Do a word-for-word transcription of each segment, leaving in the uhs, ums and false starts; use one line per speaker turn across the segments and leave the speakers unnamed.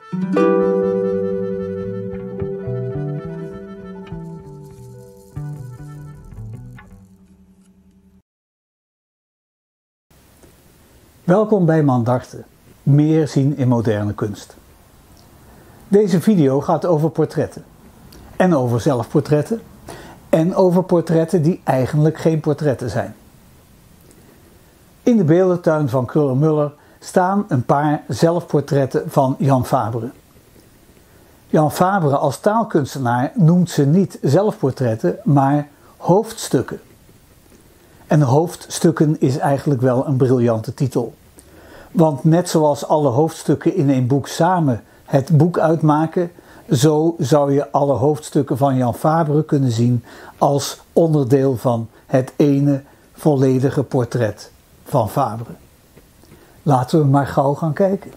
Welkom bij Mandarte, meer zien in moderne kunst. Deze video gaat over portretten. En over zelfportretten. En over portretten die eigenlijk geen portretten zijn. In de beeldentuin van Kröller-Müller staan een paar zelfportretten van Jan Fabre. Jan Fabre als taalkunstenaar noemt ze niet zelfportretten, maar hoofdstukken. En hoofdstukken is eigenlijk wel een briljante titel. Want net zoals alle hoofdstukken in een boek samen het boek uitmaken, zo zou je alle hoofdstukken van Jan Fabre kunnen zien als onderdeel van het ene volledige portret van Fabre. Laten we maar gauw gaan kijken.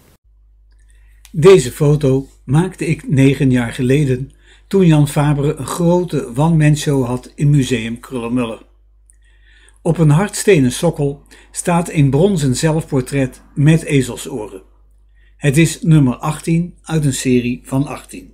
Deze foto maakte ik negen jaar geleden toen Jan Fabre een grote one-man-show had in Museum Kröller-Müller. Op een hardstenen sokkel staat een bronzen zelfportret met ezelsoren. Het is nummer achttien uit een serie van achttien.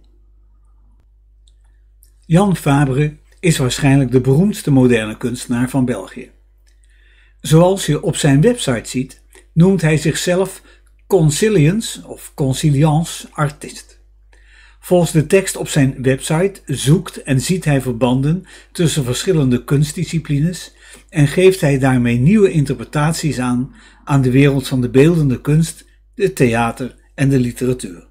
Jan Fabre is waarschijnlijk de beroemdste moderne kunstenaar van België. Zoals je op zijn website ziet, noemt hij zichzelf consilience of consilience artist. Volgens de tekst op zijn website zoekt en ziet hij verbanden tussen verschillende kunstdisciplines en geeft hij daarmee nieuwe interpretaties aan aan de wereld van de beeldende kunst, het theater en de literatuur.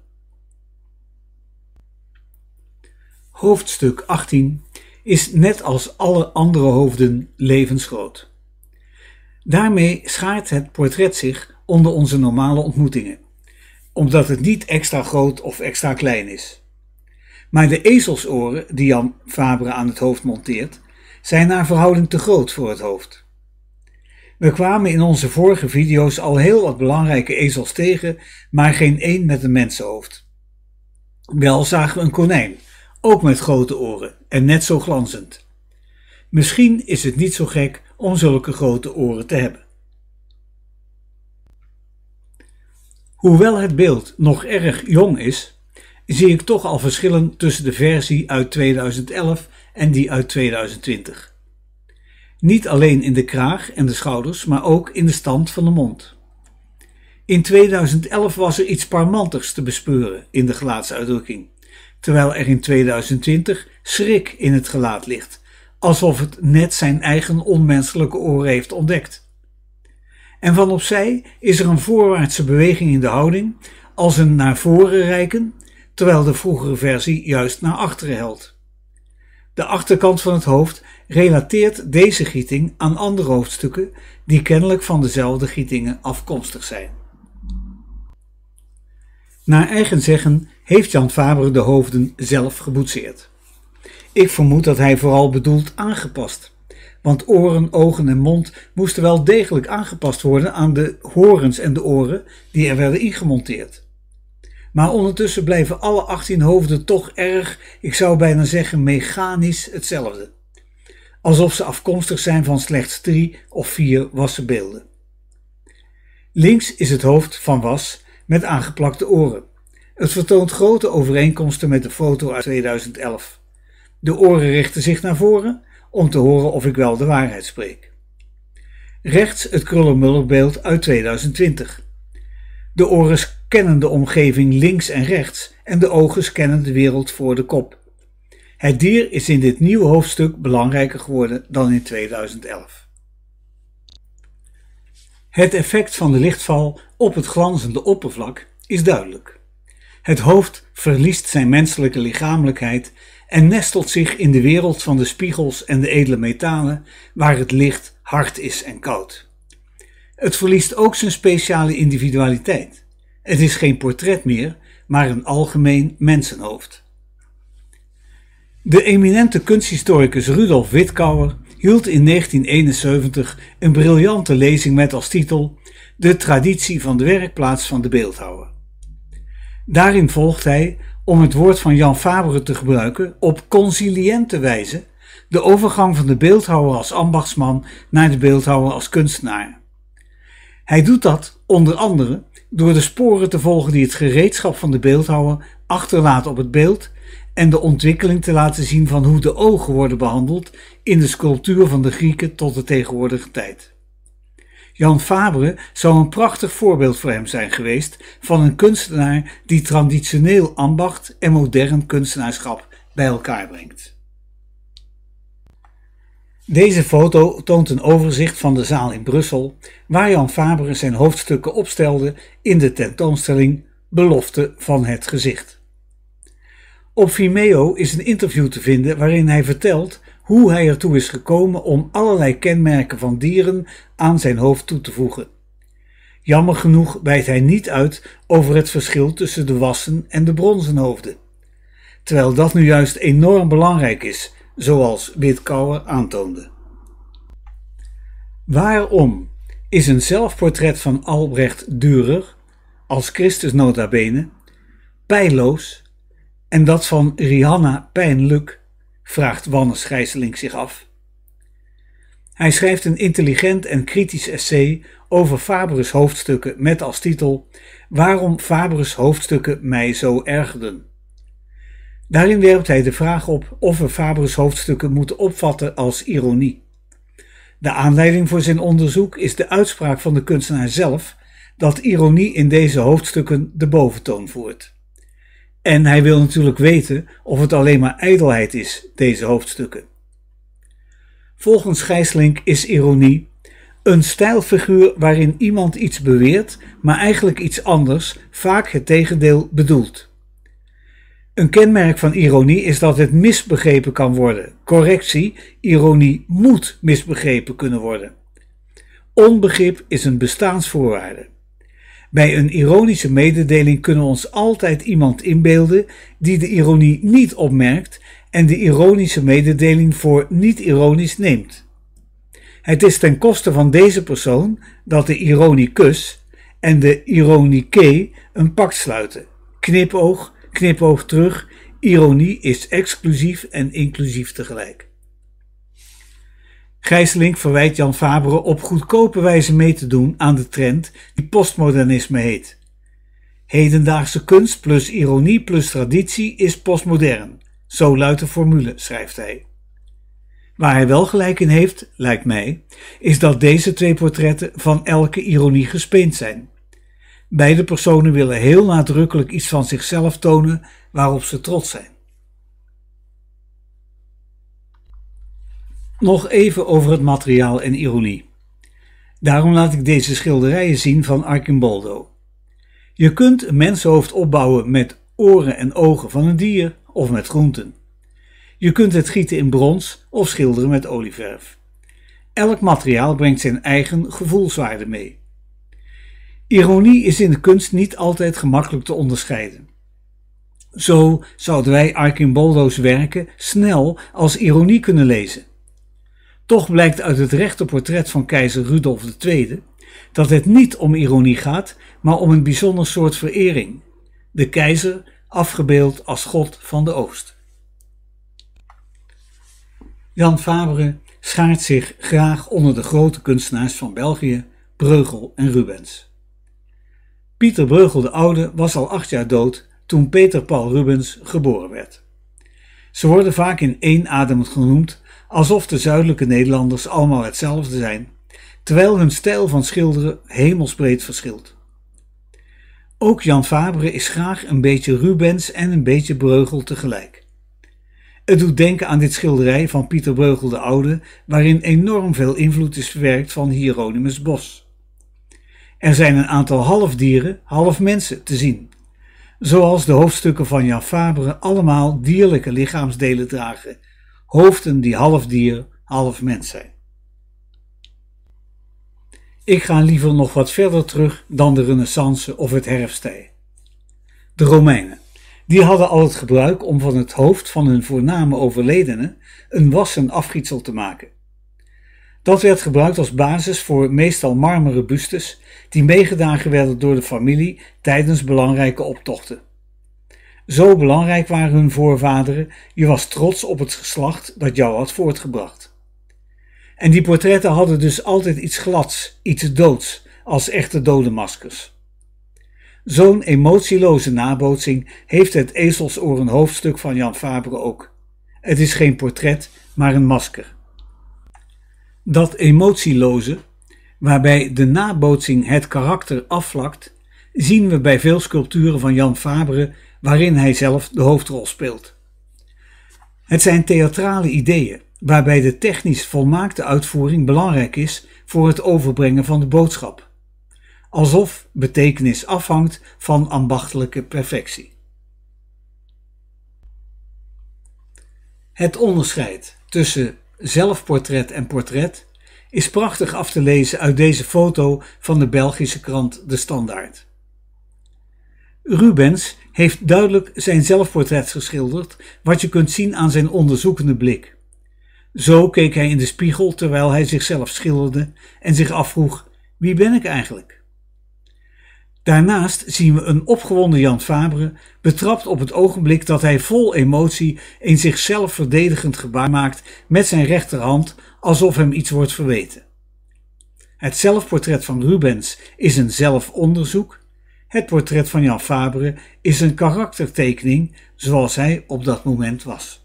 Hoofdstuk achttien is net als alle andere hoofden levensgroot. Daarmee schaart het portret zich onder onze normale ontmoetingen, omdat het niet extra groot of extra klein is. Maar de ezelsoren die Jan Fabre aan het hoofd monteert, zijn naar verhouding te groot voor het hoofd. We kwamen in onze vorige video's al heel wat belangrijke ezels tegen, maar geen één met een mensenhoofd. Wel zagen we een konijn, ook met grote oren en net zo glanzend. Misschien is het niet zo gek om zulke grote oren te hebben. Hoewel het beeld nog erg jong is, zie ik toch al verschillen tussen de versie uit tweeduizend elf en die uit tweeduizend twintig. Niet alleen in de kraag en de schouders, maar ook in de stand van de mond. In tweeduizend elf was er iets parmantigs te bespeuren in de gelaatsuitdrukking, terwijl er in tweeduizend twintig schrik in het gelaat ligt, alsof het net zijn eigen onmenselijke oren heeft ontdekt. En van opzij is er een voorwaartse beweging in de houding, als een naar voren reiken, terwijl de vroegere versie juist naar achteren helt. De achterkant van het hoofd relateert deze gieting aan andere hoofdstukken die kennelijk van dezelfde gietingen afkomstig zijn. Naar eigen zeggen heeft Jan Fabre de hoofden zelf geboetseerd. Ik vermoed dat hij vooral bedoelt aangepast, want oren, ogen en mond moesten wel degelijk aangepast worden aan de horens en de oren die er werden ingemonteerd. Maar ondertussen blijven alle achttien hoofden toch erg, ik zou bijna zeggen mechanisch hetzelfde. Alsof ze afkomstig zijn van slechts drie of vier wassen beelden. Links is het hoofd van was met aangeplakte oren. Het vertoont grote overeenkomsten met de foto uit tweeduizend elf. De oren richten zich naar voren om te horen of ik wel de waarheid spreek. Rechts het Kröller-Müller beeld uit tweeduizend twintig. De oren scannen de omgeving links en rechts en de ogen scannen de wereld voor de kop. Het dier is in dit nieuwe hoofdstuk belangrijker geworden dan in tweeduizend elf. Het effect van de lichtval op het glanzende oppervlak is duidelijk. Het hoofd verliest zijn menselijke lichamelijkheid en nestelt zich in de wereld van de spiegels en de edele metalen, waar het licht hard is en koud. Het verliest ook zijn speciale individualiteit. Het is geen portret meer, maar een algemeen mensenhoofd. De eminente kunsthistoricus Rudolf Witkauer hield in negentien eenenzeventig een briljante lezing met als titel De traditie van de werkplaats van de beeldhouwer. Daarin volgt hij, om het woord van Jan Fabre te gebruiken, op consiliënte wijze de overgang van de beeldhouwer als ambachtsman naar de beeldhouwer als kunstenaar. Hij doet dat onder andere door de sporen te volgen die het gereedschap van de beeldhouwer achterlaat op het beeld en de ontwikkeling te laten zien van hoe de ogen worden behandeld in de sculptuur van de Grieken tot de tegenwoordige tijd. Jan Fabre zou een prachtig voorbeeld voor hem zijn geweest van een kunstenaar die traditioneel ambacht en modern kunstenaarschap bij elkaar brengt. Deze foto toont een overzicht van de zaal in Brussel, waar Jan Fabre zijn hoofdstukken opstelde in de tentoonstelling Belofte van het gezicht. Op Vimeo is een interview te vinden waarin hij vertelt hoe hij ertoe is gekomen om allerlei kenmerken van dieren aan zijn hoofd toe te voegen. Jammer genoeg wijdt hij niet uit over het verschil tussen de wassen en de bronzen hoofden, terwijl dat nu juist enorm belangrijk is, zoals Witkouwer aantoonde. Waarom is een zelfportret van Albrecht Dürer, als Christus nota bene, pijnloos en dat van Rihanna pijnlijk, vraagt Wannes Gijsselink zich af. Hij schrijft een intelligent en kritisch essay over Fabre's hoofdstukken met als titel Waarom Fabre's hoofdstukken mij zo ergerden. Daarin werpt hij de vraag op of we Fabre's hoofdstukken moeten opvatten als ironie. De aanleiding voor zijn onderzoek is de uitspraak van de kunstenaar zelf dat ironie in deze hoofdstukken de boventoon voert. En hij wil natuurlijk weten of het alleen maar ijdelheid is, deze hoofdstukken. Volgens Gijsselink is ironie een stijlfiguur waarin iemand iets beweert, maar eigenlijk iets anders, vaak het tegendeel bedoelt. Een kenmerk van ironie is dat het misbegrepen kan worden. Correctie, ironie moet misbegrepen kunnen worden. Onbegrip is een bestaansvoorwaarde. Bij een ironische mededeling kunnen we ons altijd iemand inbeelden die de ironie niet opmerkt en de ironische mededeling voor niet ironisch neemt. Het is ten koste van deze persoon dat de ironicus en de ironique een pact sluiten. Knipoog, knipoog terug, ironie is exclusief en inclusief tegelijk. Gijsselink verwijt Jan Fabre op goedkope wijze mee te doen aan de trend die postmodernisme heet. Hedendaagse kunst plus ironie plus traditie is postmodern. Zo luidt de formule, schrijft hij. Waar hij wel gelijk in heeft, lijkt mij, is dat deze twee portretten van elke ironie gespeend zijn. Beide personen willen heel nadrukkelijk iets van zichzelf tonen waarop ze trots zijn. Nog even over het materiaal en ironie. Daarom laat ik deze schilderijen zien van Arcimboldo. Je kunt een mensenhoofd opbouwen met oren en ogen van een dier of met groenten. Je kunt het gieten in brons of schilderen met olieverf. Elk materiaal brengt zijn eigen gevoelswaarde mee. Ironie is in de kunst niet altijd gemakkelijk te onderscheiden. Zo zouden wij Arcimboldo's werken snel als ironie kunnen lezen. Toch blijkt uit het rechte portret van keizer Rudolf de Tweede dat het niet om ironie gaat, maar om een bijzonder soort verering. De keizer afgebeeld als god van de oost. Jan Fabre schaart zich graag onder de grote kunstenaars van België, Bruegel en Rubens. Pieter Bruegel de Oude was al acht jaar dood toen Peter Paul Rubens geboren werd. Ze worden vaak in één adem genoemd, alsof de zuidelijke Nederlanders allemaal hetzelfde zijn, terwijl hun stijl van schilderen hemelsbreed verschilt. Ook Jan Fabre is graag een beetje Rubens en een beetje Bruegel tegelijk. Het doet denken aan dit schilderij van Pieter Bruegel de Oude, waarin enorm veel invloed is verwerkt van Hieronymus Bos. Er zijn een aantal halfdieren, half mensen te zien, zoals de hoofdstukken van Jan Fabre allemaal dierlijke lichaamsdelen dragen, hoofden die half dier, half mens zijn. Ik ga liever nog wat verder terug dan de Renaissance of het herfsttij. De Romeinen, die hadden al het gebruik om van het hoofd van hun voorname overledene een wassen afgietsel te maken. Dat werd gebruikt als basis voor meestal marmeren bustes die meegedragen werden door de familie tijdens belangrijke optochten. Zo belangrijk waren hun voorvaderen, je was trots op het geslacht dat jou had voortgebracht. En die portretten hadden dus altijd iets glads, iets doods, als echte dodenmaskers. Zo'n emotieloze nabootsing heeft het ezelsoren hoofdstuk van Jan Fabre ook. Het is geen portret, maar een masker. Dat emotieloze, waarbij de nabootsing het karakter afvlakt, zien we bij veel sculpturen van Jan Fabre waarin hij zelf de hoofdrol speelt. Het zijn theatrale ideeën, waarbij de technisch volmaakte uitvoering belangrijk is voor het overbrengen van de boodschap. Alsof betekenis afhangt van ambachtelijke perfectie. Het onderscheid tussen zelfportret en portret is prachtig af te lezen uit deze foto van de Belgische krant De Standaard. Rubens heeft duidelijk zijn zelfportret geschilderd, wat je kunt zien aan zijn onderzoekende blik. Zo keek hij in de spiegel terwijl hij zichzelf schilderde en zich afvroeg: wie ben ik eigenlijk? Daarnaast zien we een opgewonden Jan Fabre betrapt op het ogenblik dat hij vol emotie een zichzelf verdedigend gebaar maakt met zijn rechterhand, alsof hem iets wordt verweten. Het zelfportret van Rubens is een zelfonderzoek. Het portret van Jan Fabre is een karaktertekening zoals hij op dat moment was.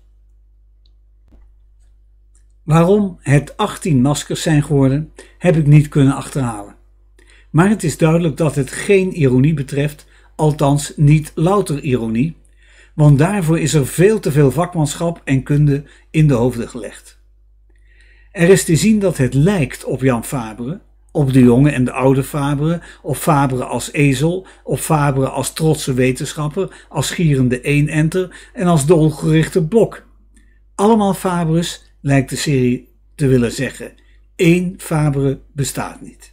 Waarom het achttien maskers zijn geworden, heb ik niet kunnen achterhalen. Maar het is duidelijk dat het geen ironie betreft, althans niet louter ironie, want daarvoor is er veel te veel vakmanschap en kunde in de hoofden gelegd. Er is te zien dat het lijkt op Jan Fabre, op de jonge en de oude Fabre, op Fabre als ezel, op Fabre als trotse wetenschapper, als gierende eenenter en als dolgerichte blok. Allemaal Fabres, lijkt de serie te willen zeggen. Eén Fabre bestaat niet.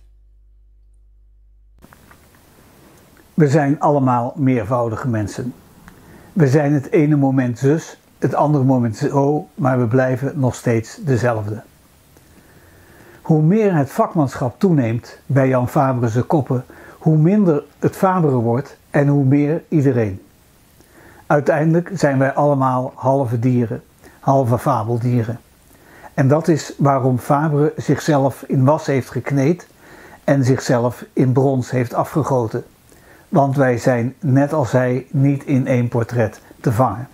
We zijn allemaal meervoudige mensen. We zijn het ene moment zus, het andere moment zo, maar we blijven nog steeds dezelfde. Hoe meer het vakmanschap toeneemt bij Jan Fabre's koppen, hoe minder het Fabre wordt en hoe meer iedereen. Uiteindelijk zijn wij allemaal halve dieren, halve fabeldieren. En dat is waarom Fabre zichzelf in was heeft gekneed en zichzelf in brons heeft afgegoten. Want wij zijn net als hij niet in één portret te vangen.